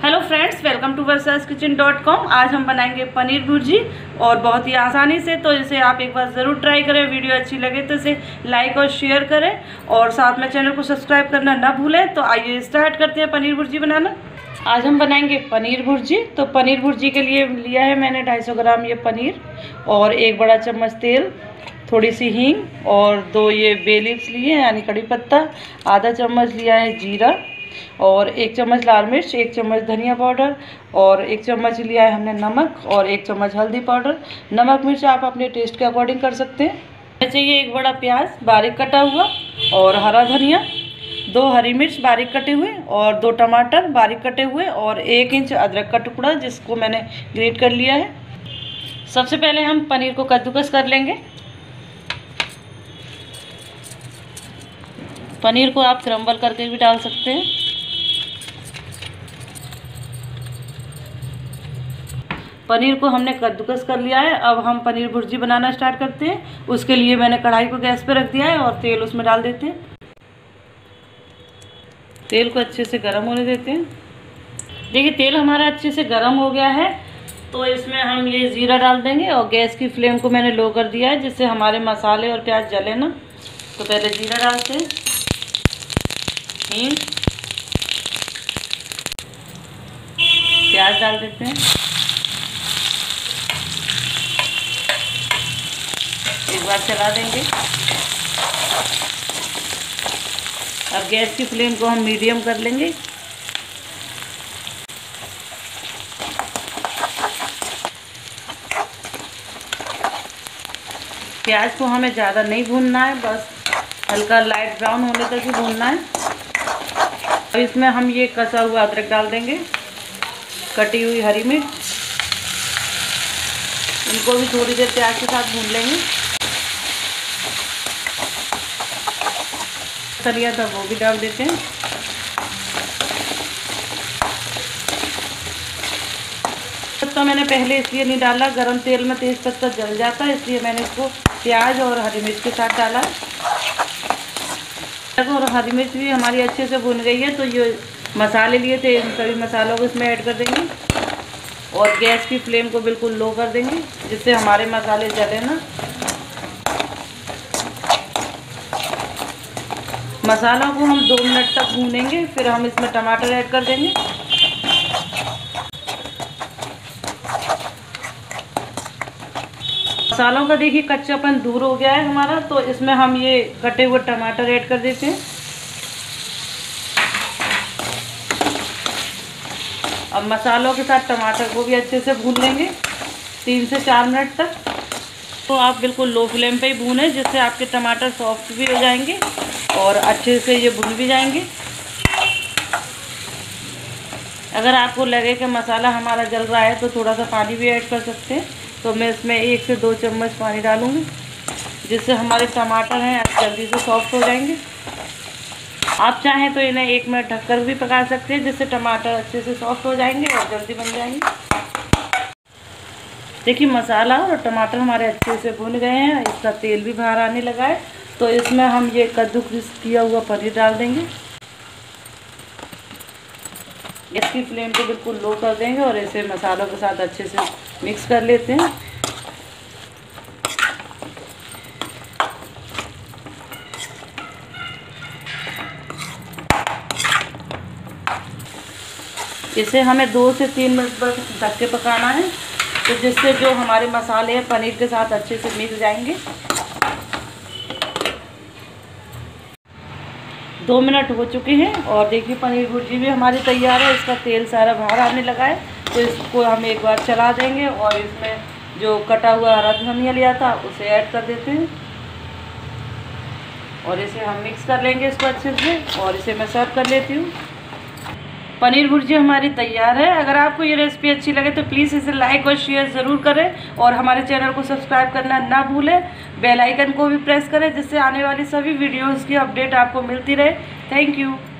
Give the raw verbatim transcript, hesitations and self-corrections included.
Hello friends, welcome to Varsha kitchen dot com. आज हम बनाएंगे पनीर भुर्जी और बहुत ही आसानी से। तो इसे आप एक बार ज़रूर ट्राई करें। वीडियो अच्छी लगे तो इसे लाइक और शेयर करें और साथ में चैनल को सब्सक्राइब करना ना भूलें। तो आइए स्टार्ट करते हैं पनीर भुर्जी बनाना। आज हम बनाएंगे पनीर भुर्जी। तो पनीर भुर्जी के लिए लिया है मैंने दो सौ पचास ग्राम ये पनीर और एक बड़ा चम्मच तेल, थोड़ी सी हींग और दो ये बे लीव्स लिए हैं यानी कड़ी पत्ता, आधा चम्मच लिया है जीरा और एक चम्मच लाल मिर्च, एक चम्मच धनिया पाउडर और एक चम्मच लिया है हमने नमक और एक चम्मच हल्दी पाउडर। नमक मिर्च आप अपने टेस्ट के अकॉर्डिंग कर सकते हैं। चाहिए एक बड़ा प्याज बारीक कटा हुआ और हरा धनिया, दो हरी मिर्च बारीक कटे हुए और दो टमाटर बारीक कटे हुए और एक इंच अदरक का टुकड़ा जिसको मैंने ग्रेट कर लिया है। सबसे पहले हम पनीर को कद्दूकस कर लेंगे। पनीर को आप क्रम्बल करके भी डाल सकते हैं। पनीर को हमने कद्दूकस कर लिया है। अब हम पनीर भुर्जी बनाना स्टार्ट करते हैं। उसके लिए मैंने कढ़ाई को गैस पे रख दिया है और तेल उसमें डाल देते हैं। तेल को अच्छे से गर्म होने देते हैं। देखिए तेल हमारा अच्छे से गर्म हो गया है। तो इसमें हम ये जीरा डाल देंगे और गैस की फ्लेम को मैंने लो कर दिया है जिससे हमारे मसाले और प्याज जले ना। तो पहले जीरा डालते हैं, हींग, प्याज डाल देते हैं, एक बार चला देंगे। अब गैस की फ्लेम को हम मीडियम कर लेंगे। प्याज को हमें ज़्यादा नहीं भूनना है, बस हल्का लाइट ब्राउन होने तक ही भूनना है। अब इसमें हम ये कसा हुआ अदरक डाल देंगे, कटी हुई हरी मिर्च, इनको भी थोड़ी देर प्याज के साथ भून लेंगे। तलिया था वो भी डाल देते हैं। पत्ता मैंने पहले इसलिए नहीं डाला, गरम तेल में तेज पत्ता जल जाता है, इसलिए मैंने इसको प्याज और हरी मिर्च के साथ डाला। और हरी मिर्च भी हमारी अच्छे से भुन गई है। तो ये मसाले लिए थे, इन सभी मसालों को इसमें ऐड कर देंगे और गैस की फ्लेम को बिल्कुल लो कर देंगे जिससे हमारे मसाले जले ना। मसालों को हम दो मिनट तक भूनेंगे, फिर हम इसमें टमाटर ऐड कर देंगे। मसालों का देखिए कच्चापन दूर हो गया है हमारा। तो इसमें हम ये कटे हुए टमाटर ऐड कर देते हैं। अब मसालों के साथ टमाटर को भी अच्छे से भून लेंगे तीन से चार मिनट तक। तो आप बिल्कुल लो फ्लेम पे ही भूनें जिससे आपके टमाटर सॉफ्ट भी हो जाएंगे और अच्छे से ये भुन भी जाएंगे। अगर आपको लगे कि मसाला हमारा जल रहा है तो थोड़ा सा पानी भी ऐड कर सकते हैं। तो मैं इसमें एक से दो चम्मच पानी डालूँगी जिससे हमारे टमाटर हैं जल्दी से सॉफ्ट हो जाएंगे। आप चाहें तो इन्हें एक मिनट ढककर भी पका सकते हैं जिससे टमाटर अच्छे से सॉफ्ट हो जाएंगे और जल्दी बन जाएंगे। देखिए मसाला और टमाटर हमारे अच्छे से भुन गए हैं, इसका तेल भी बाहर आने लगा है। तो इसमें हम ये कद्दूकस किया हुआ पनीर डाल देंगे। गैस की फ्लेम को बिल्कुल लो कर देंगे और इसे मसालों के साथ अच्छे से मिक्स कर लेते हैं। इसे हमें दो से तीन मिनट पर ढक के पकाना है तो जिससे जो हमारे मसाले हैं पनीर के साथ अच्छे से मिल जाएंगे। दो मिनट हो चुके हैं और देखिए पनीर भुर्जी भी हमारी तैयार है। इसका तेल सारा बाहर आने लगा है। तो इसको हम एक बार चला देंगे और इसमें जो कटा हुआ हरा धनिया लिया था उसे ऐड कर देते हैं और इसे हम मिक्स कर लेंगे इसको अच्छे से और इसे मैं सर्व कर लेती हूँ। पनीर भुर्जी हमारी तैयार है। अगर आपको ये रेसिपी अच्छी लगे तो प्लीज़ इसे लाइक और शेयर ज़रूर करें और हमारे चैनल को सब्सक्राइब करना ना भूलें। बेल आइकन को भी प्रेस करें जिससे आने वाली सभी वीडियोज़ की अपडेट आपको मिलती रहे। Thank you.